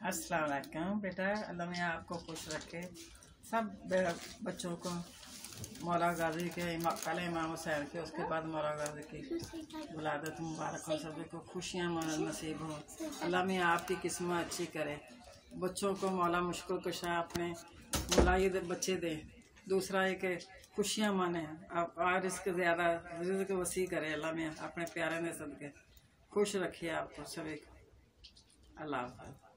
अस्सलाम वालेकुम बेटा, अल्लाह मियाँ आपको खुश रखे। सब बच्चों को मौला गाजी के पहले इमाम हुसैन के, उसके बाद मौला गाजी की विलादत मुबारक हो। सभी को खुशियाँ नसीब हो। अल्लाह मियाँ आपकी किस्मत अच्छी करे। बच्चों को मौला मुश्किल कुशा अपने मुलायद बच्चे दे। दूसरा है कि खुशियाँ माने और इसके ज़्यादा रिज़्क़ वसी करे। अल्लाह मियाँ अपने प्यारे ने सदके खुश रखिए आपको सभी को। अल्लाह हाफ़िज़।